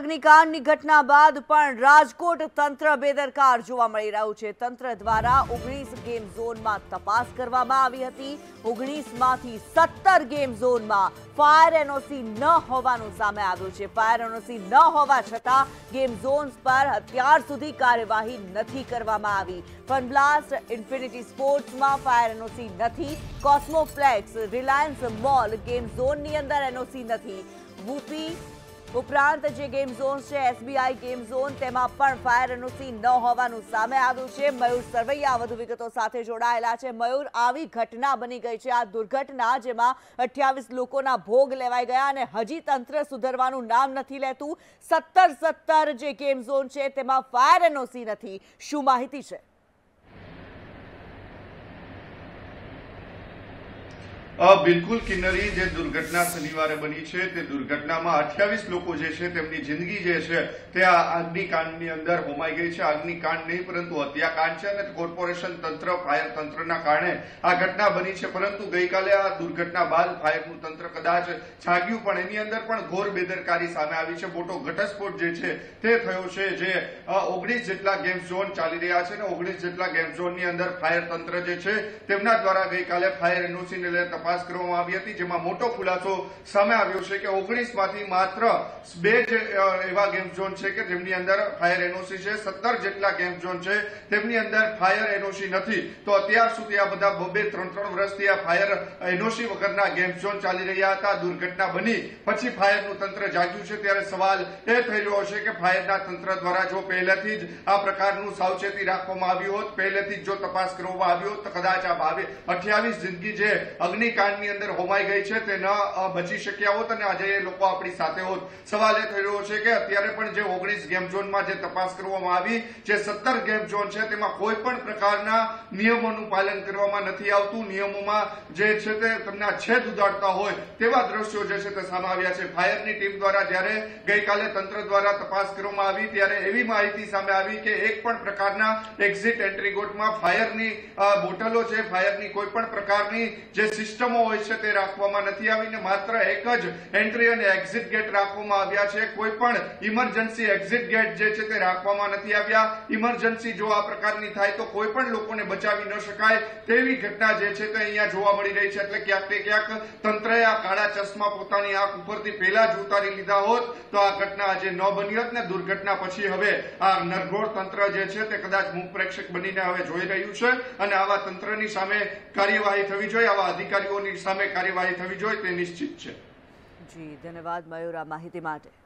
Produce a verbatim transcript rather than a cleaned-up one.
અગ્નિકાંડની ઘટના બાદ પણ રાજકોટ તંત્ર બેદરકાર જોવા મળી રહ્યું છે। તંત્ર દ્વારા ઓગણીસ ગેમ ઝોનમાં તપાસ કરવામાં આવી હતી। ઓગણીસ માંથી સત્તર ગેમ ઝોનમાં ફાયર એનઓસી ન હોવાનું સામે આવ્યું છે। ફાયર એનઓસી ન હોવા છતાં ગેમ ઝોન્સ પર અત્યાર સુધી કાર્યવાહી નથી કરવામાં આવી। ફનબ્લાસ્ટ, ઇન્ફિનિટી સ્પોર્ટ્સમાં ફાયર એનઓસી નથી। કોસ્મોપ્લેક્સ, રિલાયન્સ મોલ ગેમ ઝોનની અંદર એનઓસી નથી। વુપી ઉપરાંત જે ગેમ ઝોન છે એસબીઆઈ ગેમ ઝોન તેમાં પણ ફાયર એનઓસી ન હોવાનું સામે આવ્યું છે। મયુર સરવૈયા વધુ વિગતો સાથે જોડાયેલા છે। મયુર, આવી ઘટના બની ગઈ છે, આ દુર્ઘટના જેમાં અઠ્યાવીસ લોકોના ભોગ લેવાઈ ગયા અને હજી તંત્ર સુધરવાનું નામ નથી લેતું। સત્તર સત્તર જે ગેમ ઝોન છે તેમાં ફાયર એનઓસી નથી, શું માહિતી છે? બિલકુલ કિન્નરી, જે દુર્ઘટના શનિવારે બની છે તે દુર્ઘટનામાં અઠ્યાવીસ લોકો જે છે તેમની જિંદગી જે છે તે આ અગ્નિકાંડની અંદર હોમાઈ ગઈ છે। અગ્નિકાંડ નહીં પરંતુ હત્યાકાંડ છે અને કોર્પોરેશન તંત્ર, ફાયર તંત્રના કારણે આ ઘટના બની છે। પરંતુ ગઈકાલે આ દુર્ઘટના બાદ ફાયરનું તંત્ર કદાચ જાગ્યું, પણ એની અંદર પણ ઘોર બેદરકારી સામે આવી છે। મોટો ઘટસ્ફોટ જે છે તે થયો છે। જે ઓગણીસ જેટલા ગેમ ઝોન ચાલી રહ્યા છે ને ઓગણીસ જેટલા ગેમ ઝોનની અંદર ફાયર તંત્ર જે છે તેમના દ્વારા ગઈકાલે ફાયર એનઓસીને લઈને તપાસ કરવામાં આવી હતી, જેમાં મોટો ખુલાસો સામે આવ્યો છે કે ઓગણીસ માંથી માત્ર બે જ એવા ગેમ ઝોન છે કે જેમની અંદર ફાયર એનઓસી છે। સત્તર જેટલા ગેમ ઝોન છે તેમની અંદર ફાયર એનઓસી નથી। તો અત્યાર સુધી આ બધા બબે ત્રણ ત્રણ વર્ષથી આ ફાયર એનઓસી વગરના ગેમ ઝોન ચાલી રહ્યા હતા। દુર્ઘટના બની પછી ફાયરનું તંત્ર જાગ્યું છે, ત્યારે સવાલ એ થઈ રહ્યો છે કે ફાયરના તંત્ર દ્વારા જો પહેલેથી જ આ પ્રકારનું સાવચેતી રાખવામાં આવ્યું હોત, પહેલેથી જ જો તપાસ કરવામાં આવી હોત તો કદાચ આ બાવીસ અઠ્યાવીસ જિંદગી જે અગ્નિકાંડ ની અંદર હોમાઈ ગઈ છે તે ન બચી શક્યા હોત અને આજે એ લોકો આપણી સાથે હોત। સવાલ એ થઈ રહ્યો છે કે અત્યારે પણ જે ઓગણીસ ગેમ ઝોનમાં જે તપાસ કરવામાં આવી, જે સત્તર ગેમ ઝોન છે તેમાં કોઈ પણ પ્રકારના નિયમોનું પાલન કરવામાં નથી આવતું। નિયમોમાં જે છે તે તમને છેદ ઉડાડતા હોય તેવા દ્રશ્યો જે છે તે સામે આવ્યા છે। ફાયરની ટીમ દ્વારા જ્યારે ગઈકાલે તંત્ર દ્વારા તપાસ કરવામાં આવી ત્યારે એવી માહિતી સામે આવી કે એક પણ પ્રકારના એક્ઝિટ એન્ટ્રી ગેટમાં ફાયરની બોટલો છે, ફાયરની કોઈ પણ પ્રકારની જે સિસ્ટમ હોય છે તે રાખવામાં નથી આવી ને માત્ર એક જ એન્ટ્રી અને એક્ઝિટ ગેટ રાખવામાં આવ્યા છે। કોઈ પણ ઇમરજન્સી એક્ઝિટ ગેટ જે છે તે રાખવામાં નથી આવ્યા। ઇમરજન્સી જો આ પ્રકારની થાય તો કોઈ પણ લોકોને બચાવી ન શકાય તેવી ઘટના જે છે તે અહીંયા જોવા મળી રહી છે। એટલે ક્યાંક ને ક્યાંક તંત્રએ આ કાળા ચશ્મા પોતાની આંખ ઉપરથી પહેલા જ ઉતારી લીધા હોત તો આ ઘટના આજે ન બની હોત ને દુર્ઘટના પછી હવે આ નરગોળ તંત્ર જે છે તે કદાચ મુખ પ્રેક્ષક બનીને હવે જોઈ રહ્યું છે અને આવા તંત્રની સામે કાર્યવાહી થવી જોઈએ, આવા અધિકારીઓની સામે કાર્યવાહી થવી જોઈએ તે નિશ્ચિત છે। જી ધન્યવાદ મયુર આ માહિતી માટે।